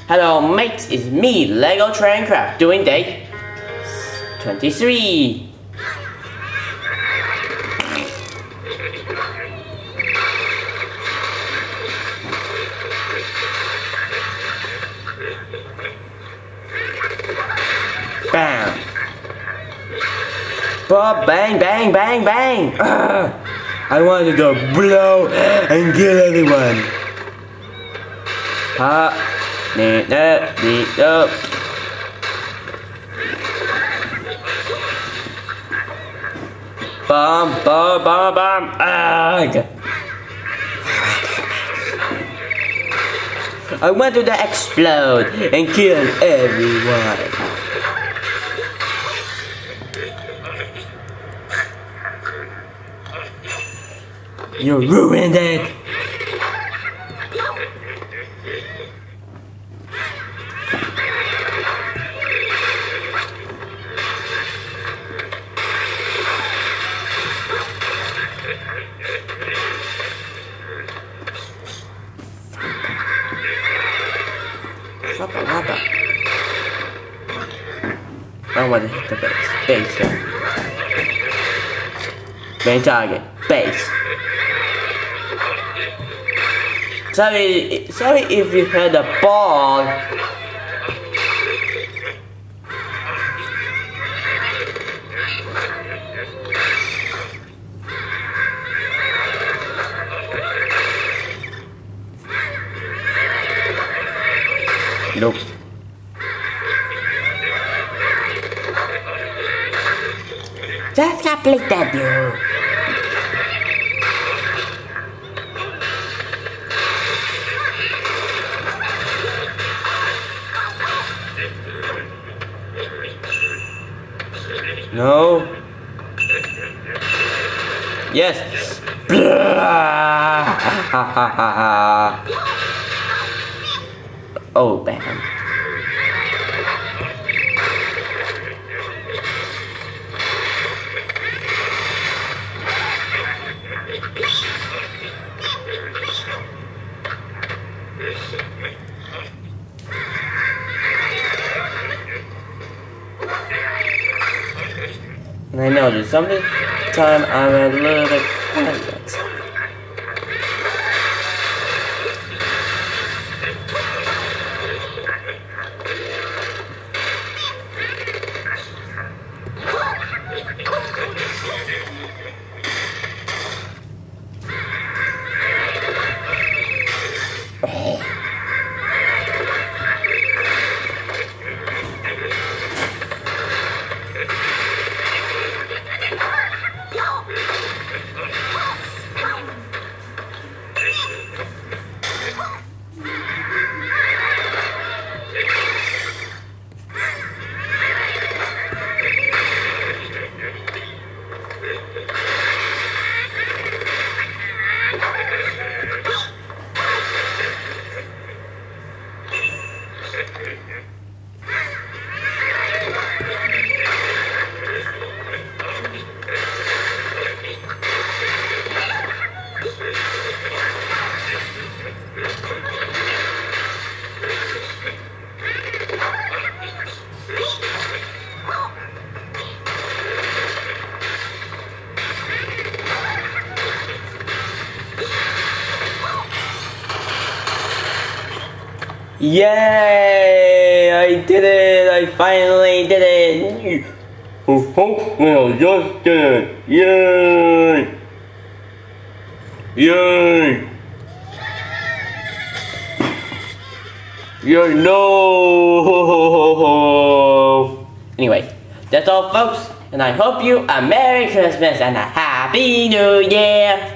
Hello mates, it's me, Lego Trancraft, doing day 23. Bam! Bob, bang, bang, bang, bang! I wanted to blow and kill everyone. Bomb, bomb, bomb, bomb! I wanted to explode and kill everyone. You ruined it! What? I want to hit the base. Base here. Main target. Base. Sorry if you heard a ball. Nope. Just complete that, dude. No. Yes. Oh, bam. And I know that sometimes I'm a little bit quiet. Yay! I did it! I finally did it! I just did it! Yay! Yay! Yay! No! Anyway, that's all, folks, and I hope you a Merry Christmas and a Happy New Year!